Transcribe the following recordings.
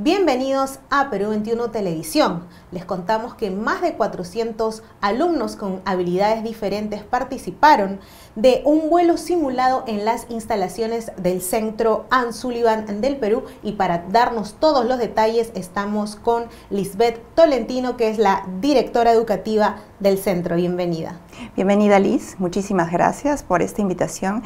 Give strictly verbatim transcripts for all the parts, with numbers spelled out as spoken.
Bienvenidos a Perú veintiuno Televisión. Les contamos que más de cuatrocientos alumnos con habilidades diferentes participaron de un vuelo simulado en las instalaciones del Centro Anne Sullivan del Perú, y para darnos todos los detalles estamos con Lisbeth Tolentino, que es la directora educativa del centro. Bienvenida. Bienvenida, Liz. Muchísimas gracias por esta invitación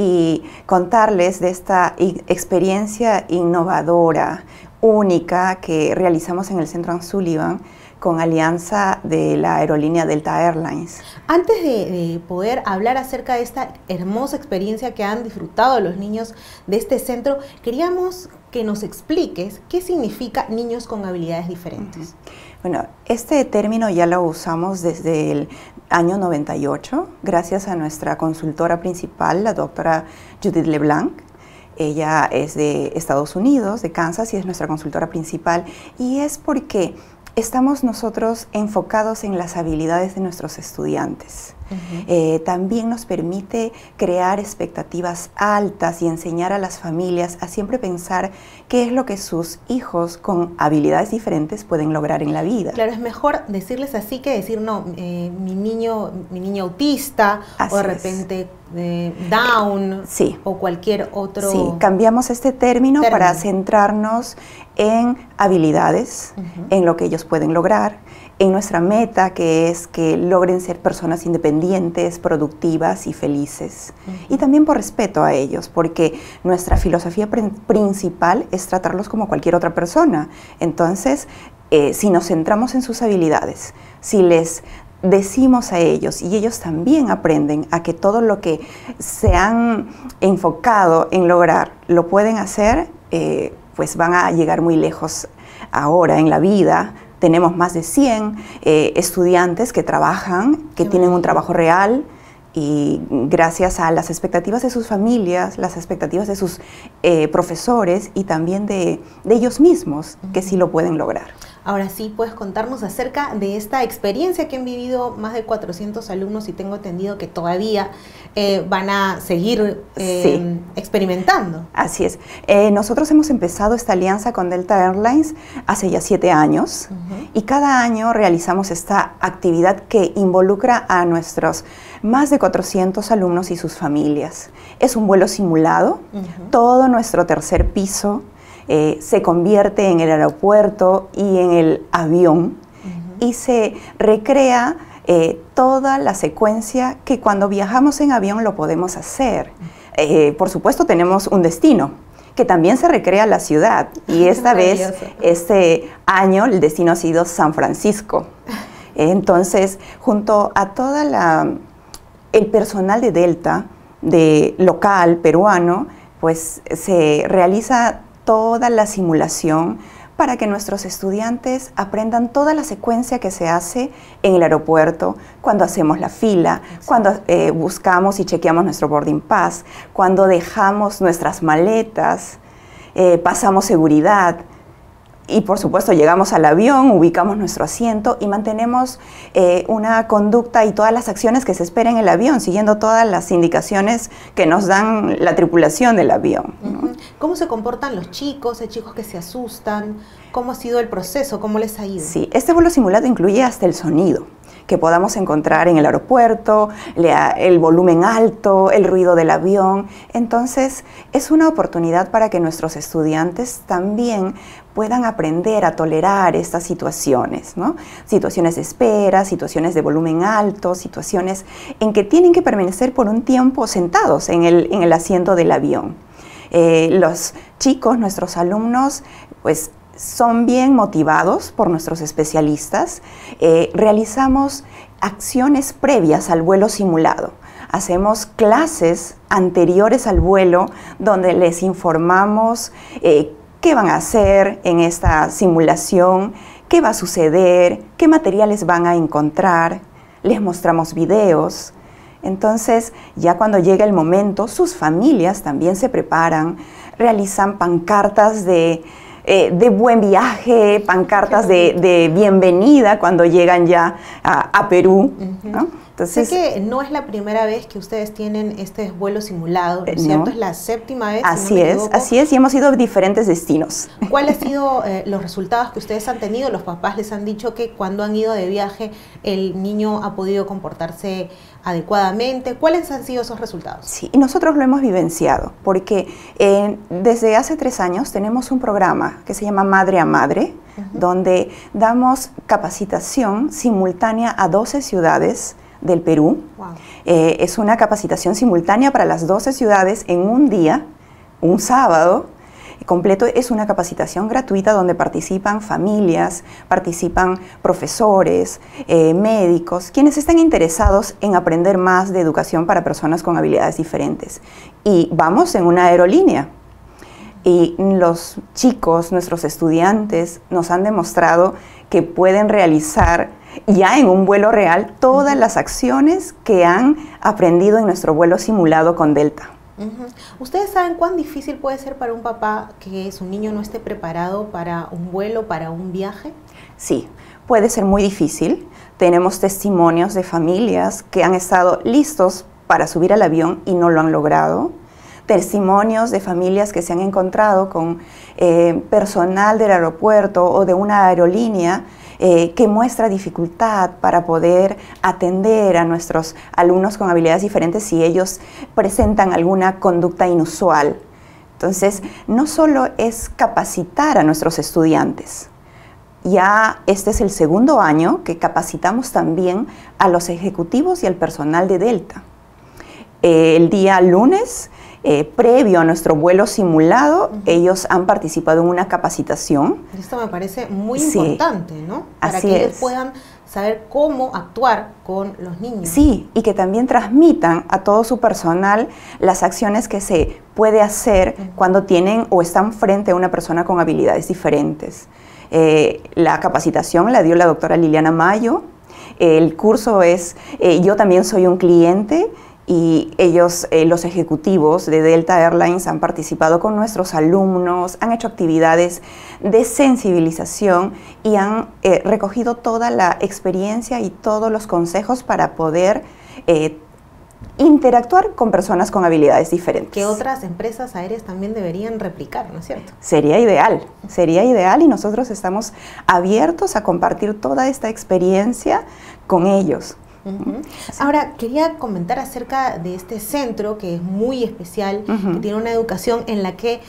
y contarles de esta experiencia innovadora, única, que realizamos en el Centro Anne Sullivan con alianza de la aerolínea Delta Airlines. Antes de, de poder hablar acerca de esta hermosa experiencia que han disfrutado los niños de este centro, queríamos que nos expliques qué significa niños con habilidades diferentes. Uh-huh. Bueno, este término ya lo usamos desde el año noventa y ocho, gracias a nuestra consultora principal, la doctora Judith LeBlanc. Ella es de Estados Unidos, de Kansas, y es nuestra consultora principal, y es porque estamos nosotros enfocados en las habilidades de nuestros estudiantes. Uh-huh. eh, también nos permite crear expectativas altas y enseñar a las familias a siempre pensar qué es lo que sus hijos con habilidades diferentes pueden lograr en la vida. Claro, es mejor decirles así que decir, no, eh, mi niño, mi niño autista, así o de repente eh, Down, eh, sí. o cualquier otro... Sí, cambiamos este término, término. para centrarnos en habilidades, uh-huh. en lo que ellos pueden lograr, en nuestra meta, que es que logren ser personas independientes, productivas y felices. Uh-huh. Y también por respeto a ellos, porque nuestra filosofía pr- principal es tratarlos como cualquier otra persona. Entonces, eh, si nos centramos en sus habilidades, si les decimos a ellos y ellos también aprenden a que todo lo que se han enfocado en lograr lo pueden hacer, eh, pues van a llegar muy lejos ahora en la vida. Tenemos más de cien eh, estudiantes que trabajan, que Qué tienen bueno. un trabajo real, y gracias a las expectativas de sus familias, las expectativas de sus eh, profesores y también de, de ellos mismos, uh-huh. que sí lo pueden lograr. Ahora sí, puedes contarnos acerca de esta experiencia que han vivido más de cuatrocientos alumnos, y tengo entendido que todavía eh, van a seguir eh, sí. experimentando. Así es. Eh, nosotros hemos empezado esta alianza con Delta Airlines hace ya siete años, uh-huh. y cada año realizamos esta actividad que involucra a nuestros más de cuatrocientos alumnos y sus familias. Es un vuelo simulado, uh-huh. todo nuestro tercer piso Eh, se convierte en el aeropuerto y en el avión, uh-huh. y se recrea eh, toda la secuencia que cuando viajamos en avión lo podemos hacer. Uh-huh. Eh, por supuesto, tenemos un destino que también se recrea la ciudad, y esta vez, este año, el destino ha sido San Francisco. Eh, entonces, junto a toda la el personal de Delta, de local peruano, pues se realiza toda la simulación para que nuestros estudiantes aprendan toda la secuencia que se hace en el aeropuerto, cuando hacemos la fila, Exacto. cuando eh, buscamos y chequeamos nuestro boarding pass, cuando dejamos nuestras maletas, eh, pasamos seguridad. Y por supuesto llegamos al avión, ubicamos nuestro asiento y mantenemos eh, una conducta y todas las acciones que se esperan en el avión, siguiendo todas las indicaciones que nos dan la tripulación del avión, ¿no? Uh-huh. ¿Cómo se comportan los chicos? ¿Hay chicos que se asustan? ¿Cómo ha sido el proceso? ¿Cómo les ha ido? Sí, este vuelo simulado incluye hasta el sonido que podamos encontrar en el aeropuerto, el volumen alto, el ruido del avión. Entonces, es una oportunidad para que nuestros estudiantes también puedan aprender a tolerar estas situaciones, ¿no? Situaciones de espera, situaciones de volumen alto, situaciones en que tienen que permanecer por un tiempo sentados en el, en el asiento del avión. Eh, los chicos, nuestros alumnos, pues, son bien motivados por nuestros especialistas. Eh, realizamos acciones previas al vuelo simulado. Hacemos clases anteriores al vuelo donde les informamos eh, qué van a hacer en esta simulación, qué va a suceder, qué materiales van a encontrar. Les mostramos videos. Entonces, ya cuando llega el momento, sus familias también se preparan, realizan pancartas de Eh, de buen viaje, pancartas de, de bienvenida cuando llegan ya a, a Perú, uh-huh. ¿no? Entonces, sé que no es la primera vez que ustedes tienen este vuelo simulado, ¿no es no. cierto? Es la séptima vez. Así si no me es, equivoco. así es, y hemos ido a diferentes destinos. ¿Cuáles han sido eh, los resultados que ustedes han tenido? Los papás les han dicho que cuando han ido de viaje el niño ha podido comportarse adecuadamente. ¿Cuáles han sido esos resultados? Sí, y nosotros lo hemos vivenciado, porque eh, desde hace tres años tenemos un programa que se llama Madre a Madre, uh-huh. donde damos capacitación simultánea a doce ciudades del Perú. Wow. Eh, es una capacitación simultánea para las doce ciudades en un día, un sábado completo. Es una capacitación gratuita donde participan familias, participan profesores, eh, médicos, quienes están interesados en aprender más de educación para personas con habilidades diferentes. Y vamos en una aerolínea. Y los chicos, nuestros estudiantes, nos han demostrado que pueden realizar ya en un vuelo real todas las acciones que han aprendido en nuestro vuelo simulado con Delta. Uh-huh. ¿Ustedes saben cuán difícil puede ser para un papá que su niño no esté preparado para un vuelo, para un viaje? Sí, puede ser muy difícil. Tenemos testimonios de familias que han estado listos para subir al avión y no lo han logrado. Testimonios de familias que se han encontrado con eh, personal del aeropuerto o de una aerolínea eh, que muestra dificultad para poder atender a nuestros alumnos con habilidades diferentes si ellos presentan alguna conducta inusual. Entonces, no solo es capacitar a nuestros estudiantes. Ya este es el segundo año que capacitamos también a los ejecutivos y al personal de Delta. Eh, el día lunes, Eh, previo a nuestro vuelo simulado, uh-huh. ellos han participado en una capacitación. Esto me parece muy sí, importante, ¿no? Para así que ellos es. puedan saber cómo actuar con los niños. Sí, y que también transmitan a todo su personal las acciones que se puede hacer uh-huh. cuando tienen o están frente a una persona con habilidades diferentes. Eh, la capacitación la dio la doctora Liliana Mayo. El curso es eh, Yo también soy un cliente. Y ellos, eh, los ejecutivos de Delta Airlines, han participado con nuestros alumnos, han hecho actividades de sensibilización y han eh, recogido toda la experiencia y todos los consejos para poder eh, interactuar con personas con habilidades diferentes. Que otras empresas aéreas también deberían replicar, ¿no es cierto? Sería ideal, sería ideal y nosotros estamos abiertos a compartir toda esta experiencia con ellos. Uh-huh. Ahora, quería comentar acerca de este centro que es muy especial, uh-huh. que tiene una educación en la que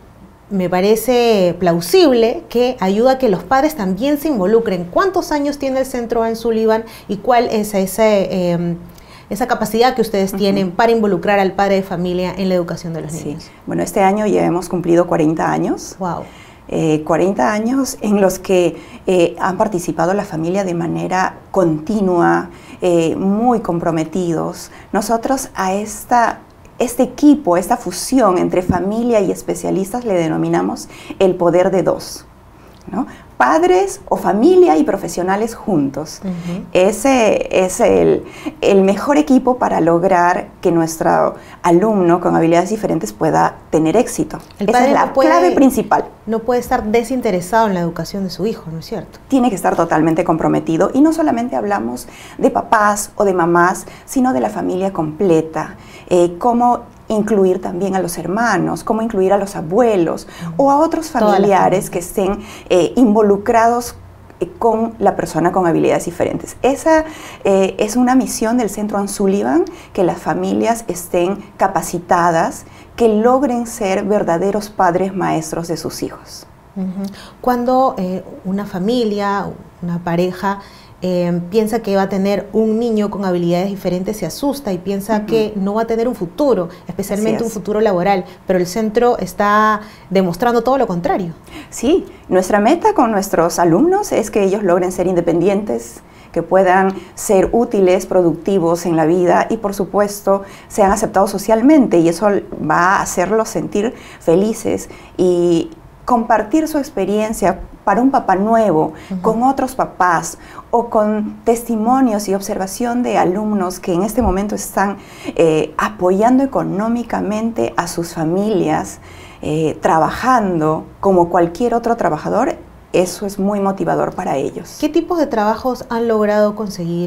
me parece plausible que ayuda a que los padres también se involucren. ¿Cuántos años tiene el centro en Sullivan y cuál es ese, eh, esa capacidad que ustedes uh-huh. tienen para involucrar al padre de familia en la educación de los niños? Sí. Bueno, este año ya hemos cumplido cuarenta años. Wow. Eh, cuarenta años en los que eh, han participado la familia de manera continua, eh, muy comprometidos. Nosotros a esta, este equipo, esta fusión entre familia y especialistas le denominamos el poder de dos, ¿no? Padres o familia y profesionales juntos. Uh-huh. Ese es el, el mejor equipo para lograr que nuestro alumno con habilidades diferentes pueda tener éxito. El Esa padre es la no puede, clave principal. No puede estar desinteresado en la educación de su hijo, ¿no es cierto? Tiene que estar totalmente comprometido y no solamente hablamos de papás o de mamás, sino de la familia completa. Eh, cómo incluir también a los hermanos, cómo incluir a los abuelos uh-huh. o a otros familiares que estén eh, involucrados eh, con la persona con habilidades diferentes. Esa eh, es una misión del Centro Ann Sullivan, que las familias estén capacitadas, que logren ser verdaderos padres maestros de sus hijos. Uh-huh. Cuando eh, una familia, una pareja, Eh, piensa que va a tener un niño con habilidades diferentes, se asusta y piensa uh-huh. que no va a tener un futuro, especialmente un futuro laboral, pero el centro está demostrando todo lo contrario. Sí, nuestra meta con nuestros alumnos es que ellos logren ser independientes, que puedan ser útiles, productivos en la vida y por supuesto sean aceptados socialmente, y eso va a hacerlos sentir felices y compartir su experiencia para un papá nuevo, uh-huh. con otros papás o con testimonios y observación de alumnos que en este momento están eh, apoyando económicamente a sus familias, eh, trabajando como cualquier otro trabajador. Eso es muy motivador para ellos. ¿Qué tipos de trabajos han logrado conseguir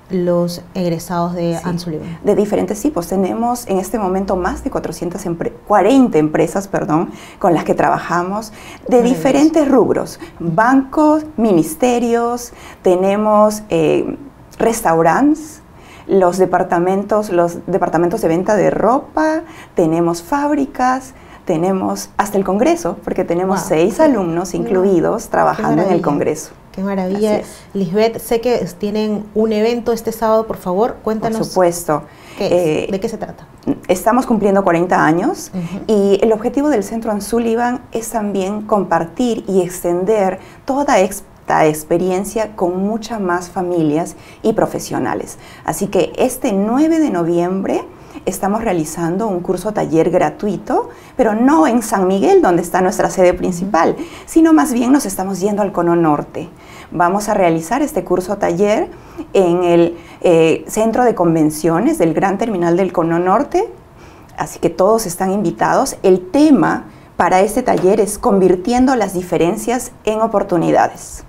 los egresados de Sí, Ann Sullivan? De diferentes tipos. Tenemos en este momento más de cuatrocientas empre cuarenta empresas perdón, con las que trabajamos, de diferentes rubros, bancos, ministerios, tenemos eh, restaurantes, los departamentos, los departamentos de venta de ropa, tenemos fábricas, tenemos hasta el Congreso, porque tenemos wow. seis alumnos incluidos wow. trabajando en el Congreso. Qué maravilla. Lisbeth, sé que tienen un evento este sábado, por favor, cuéntanos. Por supuesto. ¿Qué es? ¿De qué se trata? Estamos cumpliendo cuarenta años uh-huh. y el objetivo del Centro Ann Sullivan es también compartir y extender toda esta experiencia con muchas más familias y profesionales. Así que este nueve de noviembre estamos realizando un curso taller gratuito, pero no en San Miguel, donde está nuestra sede principal, sino más bien nos estamos yendo al Cono Norte. Vamos a realizar este curso taller en el eh, Centro de Convenciones del Gran Terminal del Cono Norte, así que todos están invitados. El tema para este taller es convirtiendo las diferencias en oportunidades.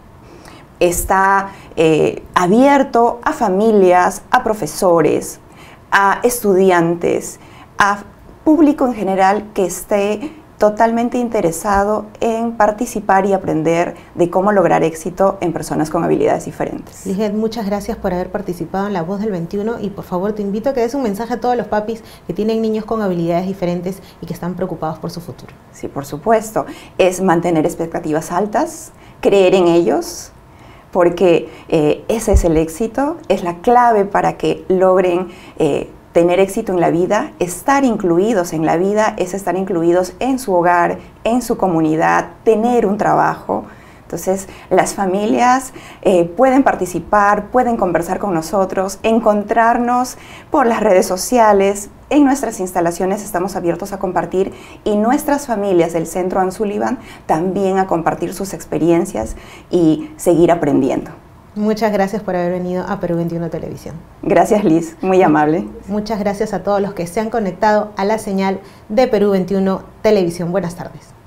Está eh, abierto a familias, a profesores, a estudiantes, a público en general que esté totalmente interesado en participar y aprender de cómo lograr éxito en personas con habilidades diferentes. Lisbeth, muchas gracias por haber participado en La Voz del veintiuno y por favor te invito a que des un mensaje a todos los papis que tienen niños con habilidades diferentes y que están preocupados por su futuro. Sí, por supuesto. Es mantener expectativas altas, creer en ellos, porque eh, ese es el éxito, es la clave para que logren eh, tener éxito en la vida. Estar incluidos en la vida es estar incluidos en su hogar, en su comunidad, tener un trabajo. Entonces, las familias eh, pueden participar, pueden conversar con nosotros, encontrarnos por las redes sociales. En nuestras instalaciones estamos abiertos a compartir y nuestras familias del Centro Ann Sullivan también a compartir sus experiencias y seguir aprendiendo. Muchas gracias por haber venido a Perú veintiuno Televisión. Gracias, Liz, muy amable. Muchas gracias a todos los que se han conectado a la señal de Perú veintiuno Televisión. Buenas tardes.